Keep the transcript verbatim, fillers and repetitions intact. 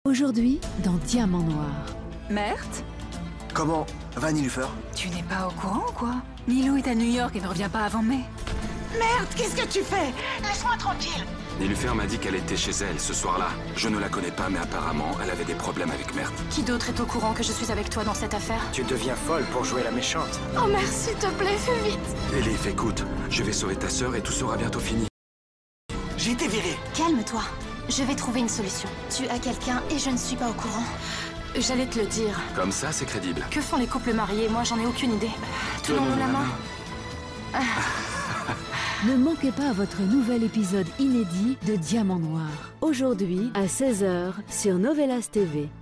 Aujourd'hui, dans Diamant Noir. Merde. Comment va Niloufer? Tu n'es pas au courant ou quoi? Nilou est à New York et ne revient pas avant mai. Merde, qu'est-ce que tu fais? Laisse-moi tranquille. Niloufer m'a dit qu'elle était chez elle ce soir-là. Je ne la connais pas, mais apparemment, elle avait des problèmes avec Mert. Qui d'autre est au courant que je suis avec toi dans cette affaire? Tu deviens folle pour jouer la méchante. Oh merde, s'il te plaît, fais vite. Elif, écoute, je vais sauver ta sœur et tout sera bientôt fini. J'ai été viré. Calme-toi. Je vais trouver une solution. Tu as quelqu'un et je ne suis pas au courant. J'allais te le dire. Comme ça, c'est crédible. Que font les couples mariés? Moi, j'en ai aucune idée. Tenons-nous la main. Ah. Ne manquez pas votre nouvel épisode inédit de Diamant Noir. Aujourd'hui à seize heures sur Novelas T V.